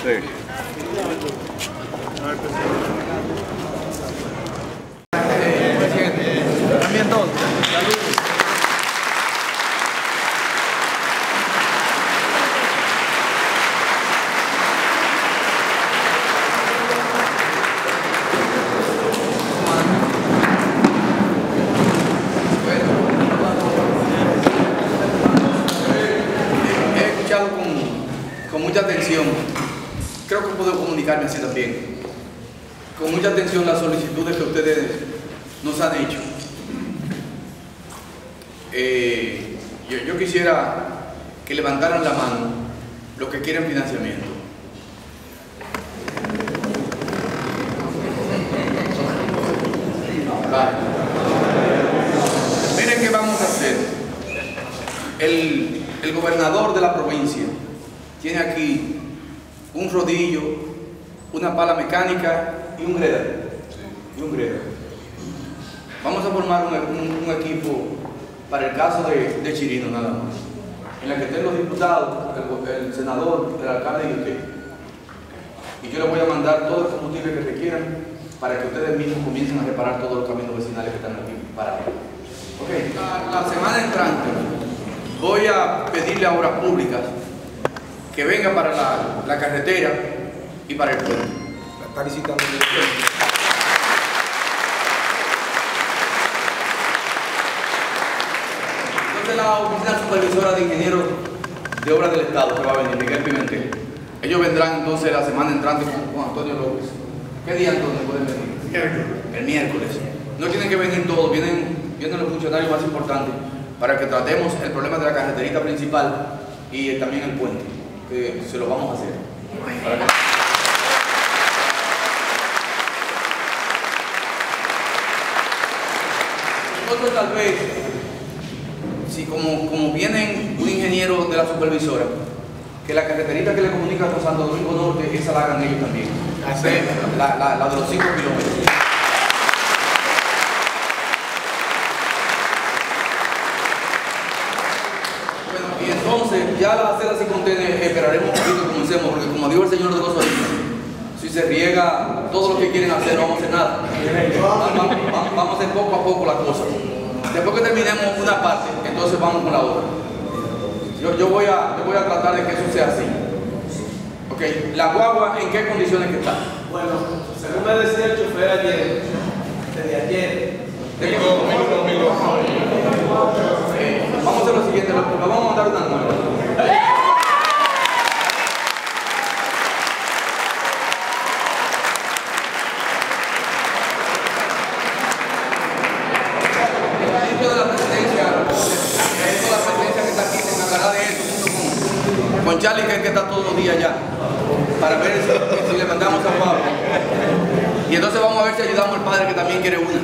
Sí. Presidente, también todos. Saludos. Con mucha atención, creo que puedo comunicarme así también, con mucha atención las solicitudes que ustedes nos han hecho. Yo quisiera que levantaran la mano los que quieren financiamiento. Vale. Miren qué vamos a hacer. El gobernador de la provincia tiene aquí un rodillo, una pala mecánica y un greda. Vamos a formar un equipo para el caso de Chirino nada más, en la que estén los diputados, el senador, el alcalde y usted. Y yo les voy a mandar todo el combustible que requieran para que ustedes mismos comiencen a reparar todos los caminos vecinales que están aquí parados. Okay. La semana entrante voy a pedirle a Obras Públicas que venga para la carretera y para el puente. Está licitando. Entonces la oficina supervisora de ingenieros de obras del Estado que va a venir, Miguel Pimentel. Ellos vendrán entonces la semana entrante con Antonio López. ¿Qué día, Antonio, pueden venir? El miércoles. No tienen que venir todos, vienen los funcionarios más importantes para que tratemos el problema de la carreterita principal y también el puente, que se lo vamos a hacer. Nosotros tal vez, si como vienen un ingeniero de la supervisora, que la carreterita que le comunica con Santo Domingo Norte, esa la hagan ellos también. La de los 5 kilómetros. Y entonces, ya las aceras y contenes esperaremos un poquito y comencemos, porque como dijo el señor de los orígenes, si se riega todo lo que quieren hacer, no vamos a hacer nada. Vamos a hacer poco a poco la cosa. Después que terminemos una parte, entonces vamos con la otra. Yo voy a tratar de que eso sea así. Ok, la guagua, ¿en qué condiciones que está? Bueno, según me decía el chofer ayer, desde ayer, vamos a hacer lo siguiente, le vamos a mandar una nueva. De la presidencia que está aquí se encargará de eso junto con Charlie, que está todos los días allá, para ver si le mandamos a Pablo. Y entonces vamos a ver si ayudamos al padre que también quiere una.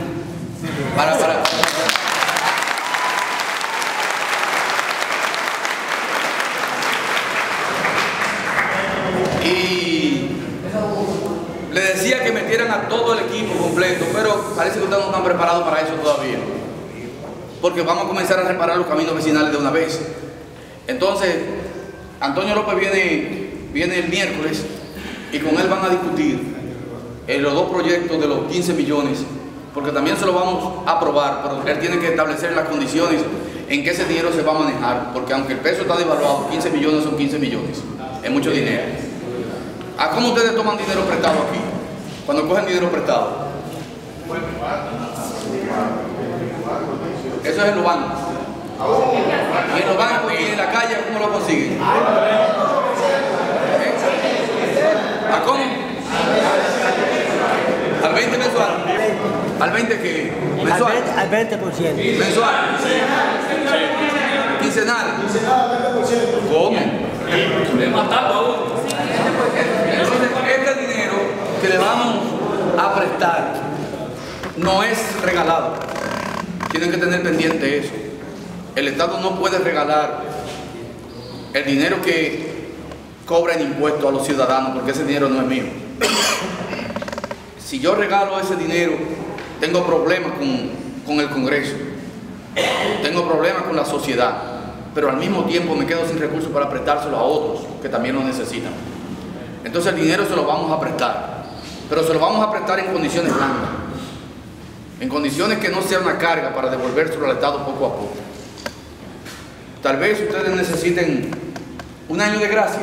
Y le decía que metieran a todo el equipo completo, pero parece que ustedes no están preparados para eso todavía, porque vamos a comenzar a reparar los caminos vecinales de una vez. Entonces, Antonio López viene el miércoles y con él van a discutir los dos proyectos de los 15 millones, porque también se lo vamos a aprobar, pero él tiene que establecer las condiciones en que ese dinero se va a manejar, porque aunque el peso está devaluado, 15 millones son 15 millones, es mucho dinero. ¿A cómo ustedes toman dinero prestado aquí? Cuando cogen dinero prestado. Eso es en los bancos. Y en los bancos y en la calle, ¿cómo lo consiguen? ¿A cómo? ¿Al 20 mensual? ¿Al 20 qué? ¿Mensual? Al 20%. ¿Mensual? ¿Quincenal? ¿Cómo? Entonces, este dinero que le vamos a prestar no es regalado. Tienen que tener pendiente eso. El Estado no puede regalar el dinero que cobra en impuestos a los ciudadanos, porque ese dinero no es mío. Si yo regalo ese dinero, tengo problemas con el Congreso, tengo problemas con la sociedad, pero al mismo tiempo me quedo sin recursos para prestárselo a otros que también lo necesitan. Entonces el dinero se lo vamos a prestar, pero se lo vamos a prestar en condiciones blandas, en condiciones que no sea una carga para devolvérselo al Estado poco a poco. Tal vez ustedes necesiten un año de gracia.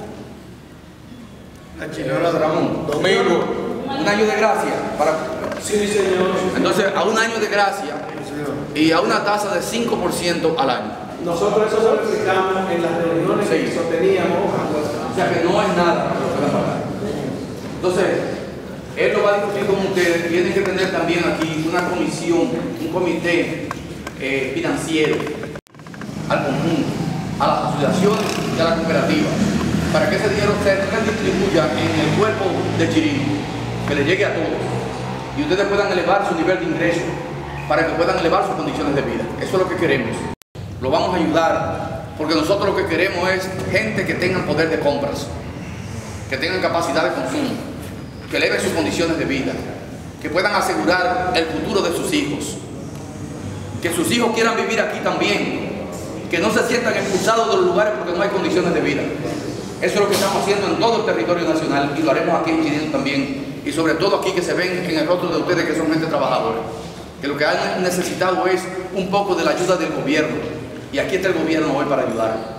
Ramón, Domingo. un año de gracia para... Sí, señor. Entonces, a un año de gracia y a una tasa de 5% al año. Nosotros eso lo explicamos en las reuniones que sosteníamos. O sea que no es nada lo que van a pagar. Entonces, él lo va a discutir con ustedes. Tienen que tener también aquí una comisión, un comité financiero al conjunto, a las asociaciones y a la cooperativa, para que ese dinero se redistribuya en el cuerpo de Chiriquí, que le llegue a todos y ustedes puedan elevar su nivel de ingreso para que puedan elevar sus condiciones de vida. Eso es lo que queremos. Lo vamos a ayudar porque nosotros lo que queremos es gente que tenga poder de compras, que tengan capacidad de consumo, que eleven sus condiciones de vida, que puedan asegurar el futuro de sus hijos, que sus hijos quieran vivir aquí también, que no se sientan expulsados de los lugares porque no hay condiciones de vida. Eso es lo que estamos haciendo en todo el territorio nacional y lo haremos aquí en Chiriquí también, y sobre todo aquí que se ven en el rostro de ustedes que son gente trabajadora, que lo que han necesitado es un poco de la ayuda del gobierno, y aquí está el gobierno hoy para ayudar.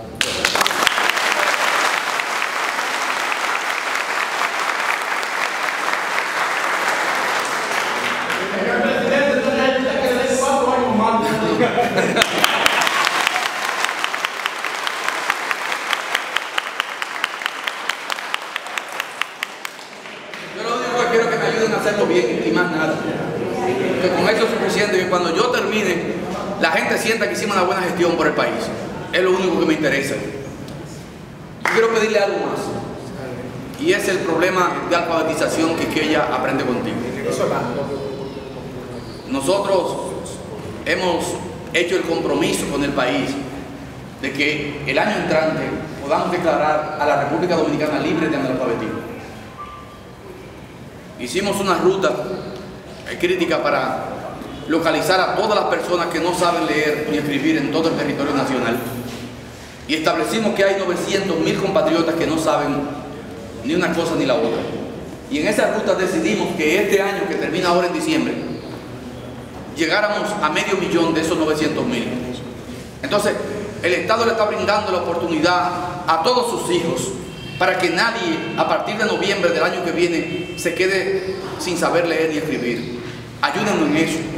Quiero que me ayuden a hacerlo bien y más nada. Que con eso es suficiente y cuando yo termine, la gente sienta que hicimos una buena gestión por el país. Es lo único que me interesa. Yo quiero pedirle algo más. Y es el problema de alfabetización que ella aprende contigo. Nosotros hemos hecho el compromiso con el país de que el año entrante podamos declarar a la República Dominicana libre de analfabetismo. Hicimos una ruta crítica para localizar a todas las personas que no saben leer ni escribir en todo el territorio nacional. Y establecimos que hay 900.000 compatriotas que no saben ni una cosa ni la otra. Y en esa ruta decidimos que este año, que termina ahora en diciembre, llegáramos a 500.000 de esos 900.000. Entonces, el Estado le está brindando la oportunidad a todos sus hijos para que nadie, a partir de noviembre del año que viene, se quede sin saber leer ni escribir. Ayúdennos en eso.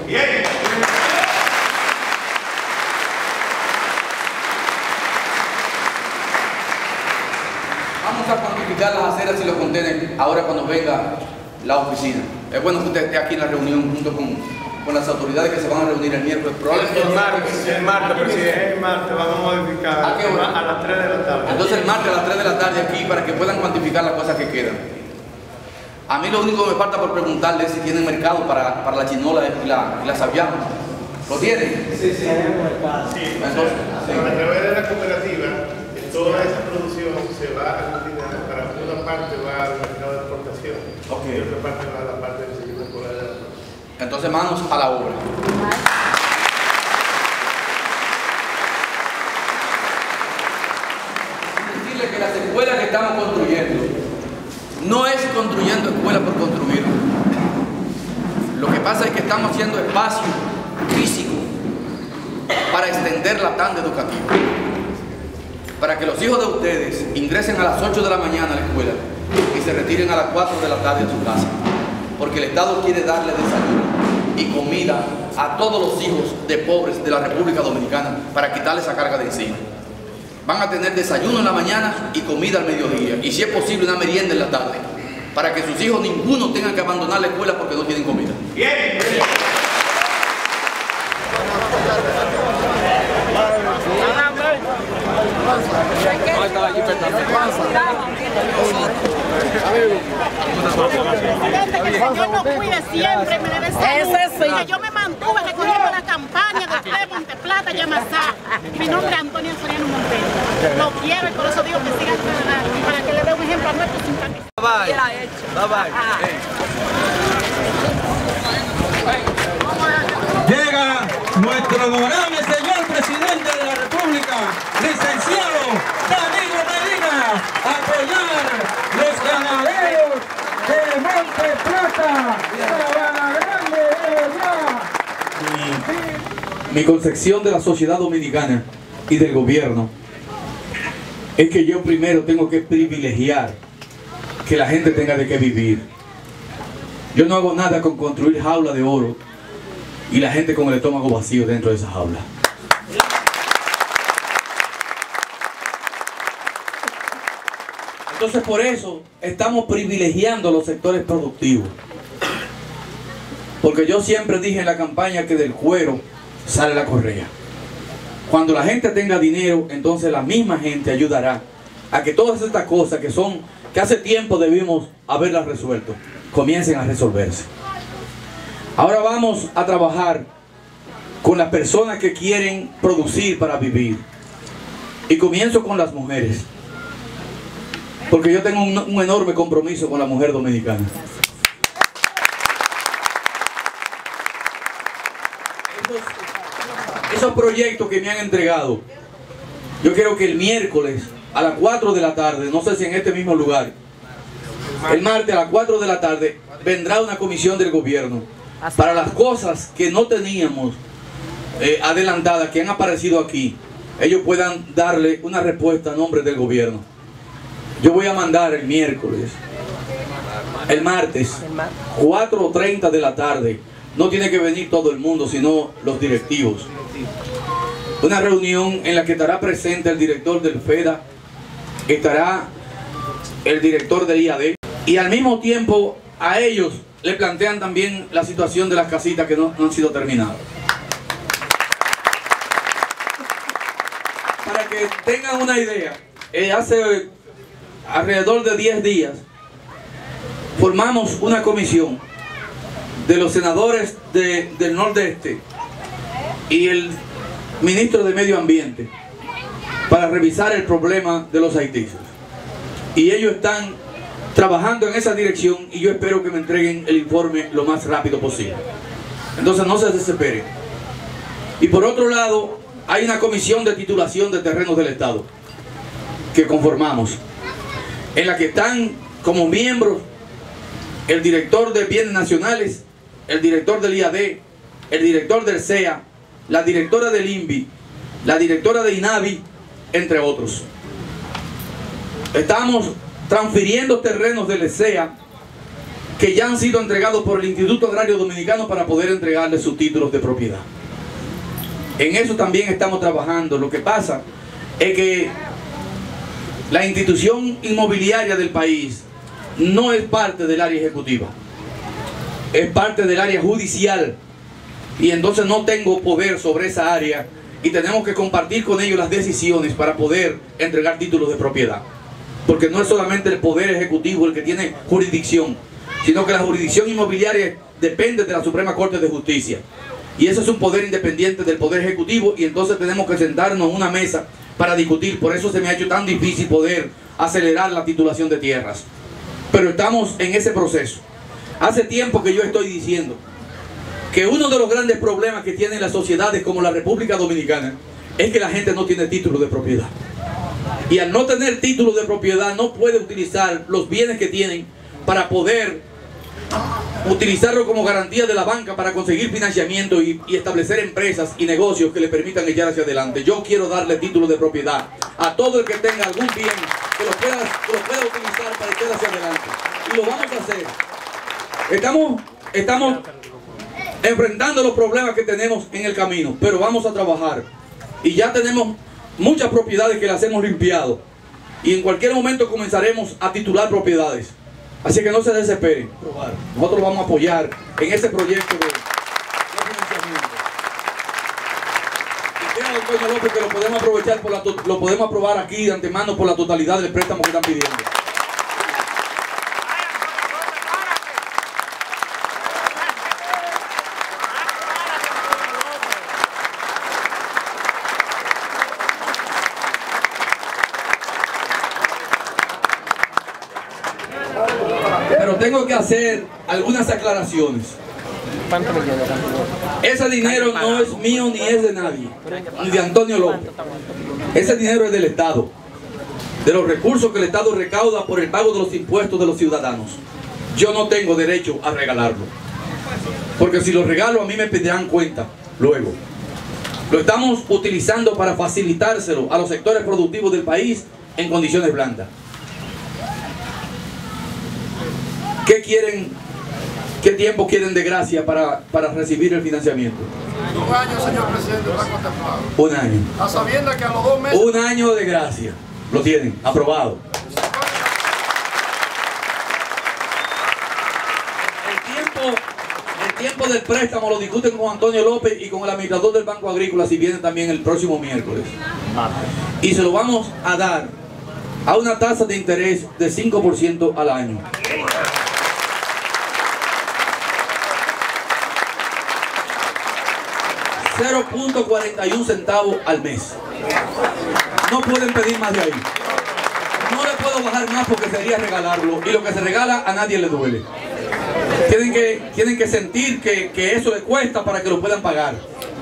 Vamos a cuantificar las aceras y los contenedores ahora cuando venga la oficina. Es bueno que usted esté aquí en la reunión junto con las autoridades que se van a reunir el miércoles. Probablemente El martes, presidente. El martes vamos a modificar. ¿A qué hora? A las 3 de la tarde. Entonces el martes a las 3 de la tarde aquí para que puedan cuantificar las cosas que quedan. A mí lo único que me falta por preguntarle es si tienen mercado para la chinola y la sabiama. ¿Lo tienen? Sí, sí, Entonces, sí. A través de la cooperativa, toda esa producción se va a aglutinar. Para una parte va al mercado de exportación y otra parte va a la parte del seguimiento escolar de la zona. Entonces, manos a la obra. Decirle que las escuelas que estamos construyendo no es construyendo escuelas por construir. Lo que pasa es que estamos haciendo espacio físico para extender la tanda educativa, para que los hijos de ustedes ingresen a las 8 de la mañana a la escuela y se retiren a las 4 de la tarde a su casa, porque el Estado quiere darle desayuno y comida a todos los hijos de pobres de la República Dominicana para quitarles esa carga de encima. Van a tener desayuno en la mañana y comida al mediodía, y si es posible una merienda en la tarde, para que sus hijos ninguno tengan que abandonar la escuela porque no tienen comida. Bien. Que el Señor nos cuide siempre, me debe salud. Que yo me mantuve recogiendo la campaña de usted, Monteplata, Yamasá. Mi nombre es Antonio Soriano Montero. Lo quiero y por eso digo que sigan trabajando, para que le dé un ejemplo a nuestros simpatizantes. Bye bye. Llega nuestro honorable señor presidente de la República, licenciado Danilo Medina, a apoyar los mi concepción de la sociedad dominicana y del gobierno es que yo primero tengo que privilegiar que la gente tenga de qué vivir. Yo no hago nada con construir jaulas de oro y la gente con el estómago vacío dentro de esa jaula. Entonces por eso estamos privilegiando los sectores productivos. Porque yo siempre dije en la campaña que del cuero sale la correa. Cuando la gente tenga dinero, entonces la misma gente ayudará a que todas estas cosas que hace tiempo debimos haberlas resuelto, comiencen a resolverse. Ahora vamos a trabajar con las personas que quieren producir para vivir. Y comienzo con las mujeres. Porque yo tengo un enorme compromiso con la mujer dominicana. Esos proyectos que me han entregado, yo quiero que el miércoles a las 4 de la tarde, no sé si en este mismo lugar, el martes a las 4 de la tarde, vendrá una comisión del gobierno para las cosas que no teníamos adelantadas, que han aparecido aquí, ellos puedan darle una respuesta a nombre del gobierno. Yo voy a mandar el miércoles, el martes, 4:30 de la tarde. No tiene que venir todo el mundo, sino los directivos. Una reunión en la que estará presente el director del FEDA, estará el director del IAD, y al mismo tiempo a ellos le plantean también la situación de las casitas que no han sido terminadas. Para que tengan una idea, hace alrededor de 10 días formamos una comisión de los senadores del Nordeste y el ministro de Medio Ambiente para revisar el problema de los haitises. Y ellos están trabajando en esa dirección y yo espero que me entreguen el informe lo más rápido posible. Entonces no se desesperen. Y por otro lado, hay una comisión de titulación de terrenos del Estado que conformamos, en la que están como miembros el director de Bienes Nacionales, el director del IAD, el director del CEA, la directora del INVI, la directora de INAVI, entre otros. Estamos transfiriendo terrenos del CEA que ya han sido entregados por el Instituto Agrario Dominicano para poder entregarles sus títulos de propiedad. En eso también estamos trabajando. Lo que pasa es que la institución inmobiliaria del país no es parte del área ejecutiva, es parte del área judicial, y entonces no tengo poder sobre esa área y tenemos que compartir con ellos las decisiones para poder entregar títulos de propiedad, porque no es solamente el poder ejecutivo el que tiene jurisdicción, sino que la jurisdicción inmobiliaria depende de la Suprema Corte de Justicia, y eso es un poder independiente del poder ejecutivo, y entonces tenemos que sentarnos en una mesa para discutir. Por eso se me ha hecho tan difícil poder acelerar la titulación de tierras, pero estamos en ese proceso. Hace tiempo que yo estoy diciendo que uno de los grandes problemas que tienen las sociedades como la República Dominicana es que la gente no tiene título de propiedad, y al no tener título de propiedad no puede utilizar los bienes que tienen para poder utilizarlo como garantía de la banca para conseguir financiamiento y establecer empresas y negocios que le permitan echar hacia adelante. Yo quiero darle título de propiedad a todo el que tenga algún bien que lo pueda utilizar para echar hacia adelante, y lo vamos a hacer. Estamos enfrentando los problemas que tenemos en el camino, pero vamos a trabajar, y ya tenemos muchas propiedades que las hemos limpiado, y en cualquier momento comenzaremos a titular propiedades. Así que no se desesperen. Nosotros vamos a apoyar en ese proyecto de financiamiento. Y creo, doctor López, que lo podemos aprovechar, lo podemos aprobar aquí de antemano por la totalidad del préstamo que están pidiendo. Pero tengo que hacer algunas aclaraciones. Ese dinero no es mío ni es de nadie, ni de Antonio López. Ese dinero es del Estado, de los recursos que el Estado recauda por el pago de los impuestos de los ciudadanos. Yo no tengo derecho a regalarlo, porque si lo regalo a mí me pedirán cuenta luego. Lo estamos utilizando para facilitárselo a los sectores productivos del país en condiciones blandas. ¿Qué quieren? ¿Qué tiempo quieren de gracia para recibir el financiamiento? 2 años, señor presidente, está contemplado. 1 año. A sabiendas que a los 2 meses... 1 año de gracia. Lo tienen, aprobado. El tiempo del préstamo lo discuten con Antonio López y con el administrador del Banco Agrícola, si viene también el próximo miércoles. Y se lo vamos a dar a una tasa de interés de 5% al año. 0.41 centavos al mes. No pueden pedir más de ahí. No le puedo bajar más porque sería regalarlo. Y lo que se regala a nadie le duele. Tienen que sentir que eso les cuesta para que lo puedan pagar.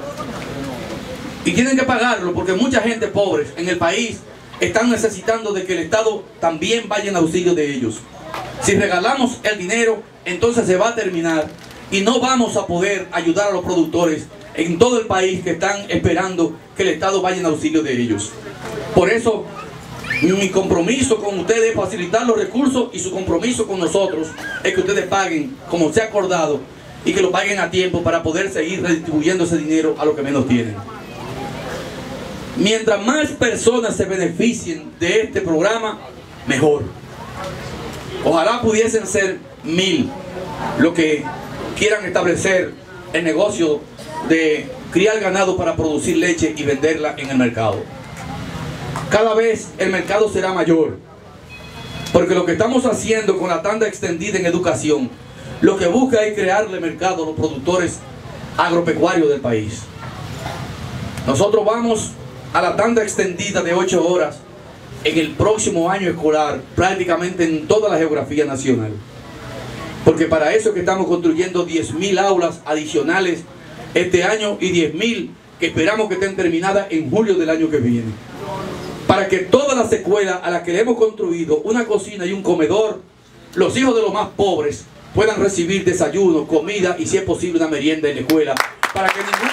Y tienen que pagarlo porque mucha gente pobre en el país están necesitando de que el Estado también vaya en auxilio de ellos. Si regalamos el dinero, entonces se va a terminar y no vamos a poder ayudar a los productores en todo el país que están esperando que el Estado vaya en auxilio de ellos. Por eso, mi compromiso con ustedes es facilitar los recursos y su compromiso con nosotros es que ustedes paguen como se ha acordado y que lo paguen a tiempo para poder seguir redistribuyendo ese dinero a los que menos tienen. Mientras más personas se beneficien de este programa, mejor. Ojalá pudiesen ser 1000 los que quieran establecer el negocio de criar ganado para producir leche y venderla en el mercado. Cada vez el mercado será mayor, porque lo que estamos haciendo con la tanda extendida en educación, lo que busca es crearle mercado a los productores agropecuarios del país. Nosotros vamos a la tanda extendida de 8 horas en el próximo año escolar, prácticamente en toda la geografía nacional. Porque para eso es que estamos construyendo 10.000 aulas adicionales este año y 10.000 que esperamos que estén terminadas en julio del año que viene. Para que todas las escuelas a las que le hemos construido una cocina y un comedor, los hijos de los más pobres puedan recibir desayuno, comida y si es posible una merienda en la escuela. Para que ningún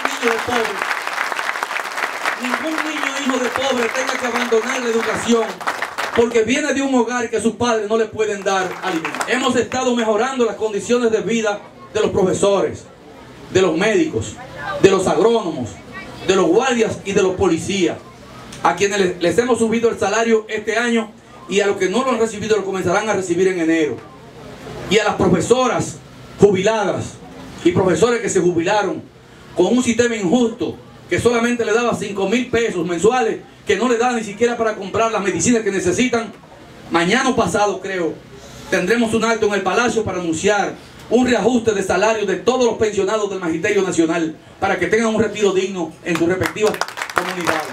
niño hijo de pobre tenga que abandonar la educación porque viene de un hogar que sus padres no le pueden dar alimento. Hemos estado mejorando las condiciones de vida de los profesores, de los médicos, de los agrónomos, de los guardias y de los policías, a quienes les hemos subido el salario este año y a los que no lo han recibido lo comenzarán a recibir en enero. Y a las profesoras jubiladas y profesores que se jubilaron con un sistema injusto que solamente le daba 5.000 pesos mensuales, que no le da ni siquiera para comprar las medicinas que necesitan. Mañana o pasado, creo, tendremos un acto en el Palacio para anunciar un reajuste de salario de todos los pensionados del Magisterio Nacional para que tengan un retiro digno en sus respectivas comunidades.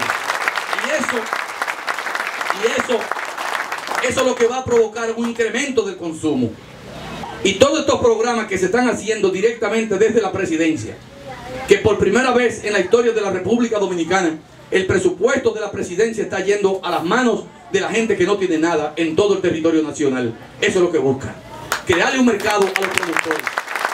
Y eso es lo que va a provocar un incremento del consumo. Y todos estos programas que se están haciendo directamente desde la presidencia, que por primera vez en la historia de la República Dominicana, el presupuesto de la presidencia está yendo a las manos de la gente que no tiene nada en todo el territorio nacional. Eso es lo que busca. Crearle un mercado a los productores.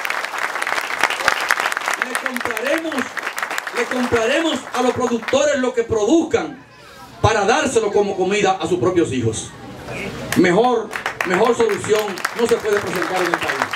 Le compraremos a los productores lo que produzcan para dárselo como comida a sus propios hijos. Mejor solución no se puede presentar en el país.